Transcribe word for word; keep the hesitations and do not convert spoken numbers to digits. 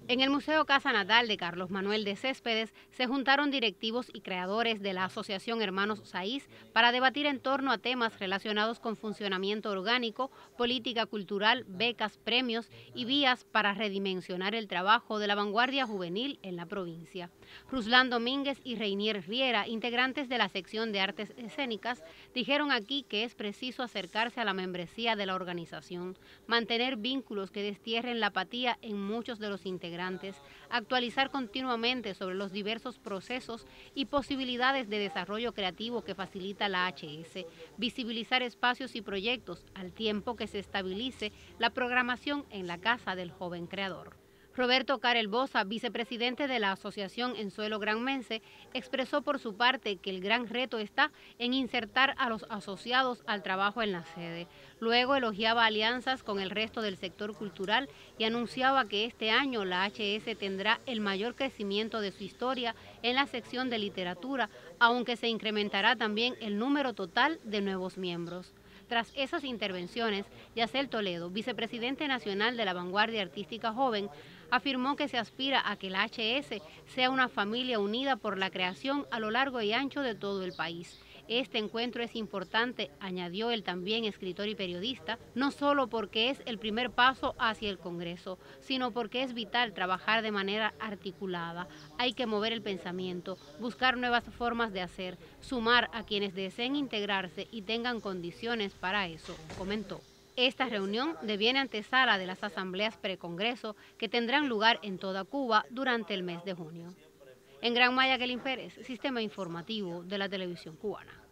En el Museo Casa Natal de Carlos Manuel de Céspedes se juntaron directivos y creadores de la Asociación Hermanos Saiz para debatir en torno a temas relacionados con funcionamiento orgánico, política cultural, becas, premios y vías para redimensionar el trabajo de la vanguardia juvenil en la provincia. Ruslan Domínguez y Reinier Riera, integrantes de la sección de artes escénicas, dijeron aquí que es preciso acercarse a la membresía de la organización, mantener vínculos que destierren la apatía en muchos de los integrantes, actualizar continuamente sobre los diversos procesos y posibilidades de desarrollo creativo que facilita la H S, visibilizar espacios y proyectos al tiempo que se estabilice la programación en la Casa del Joven Creador. Roberto Carel Bosa, vicepresidente de la Asociación En Suelo Granmense, expresó por su parte que el gran reto está en insertar a los asociados al trabajo en la sede. Luego elogiaba alianzas con el resto del sector cultural y anunciaba que este año la H S tendrá el mayor crecimiento de su historia en la sección de literatura, aunque se incrementará también el número total de nuevos miembros. Tras esas intervenciones, Yacel Toledo, vicepresidente nacional de la Vanguardia Artística Joven, afirmó que se aspira a que la H S sea una familia unida por la creación a lo largo y ancho de todo el país. Este encuentro es importante, añadió el también escritor y periodista, no solo porque es el primer paso hacia el Congreso, sino porque es vital trabajar de manera articulada. Hay que mover el pensamiento, buscar nuevas formas de hacer, sumar a quienes deseen integrarse y tengan condiciones para eso, comentó. Esta reunión deviene antesala de las asambleas precongreso que tendrán lugar en toda Cuba durante el mes de junio. En Gran Maya, Kelin Pérez, Sistema Informativo de la Televisión Cubana.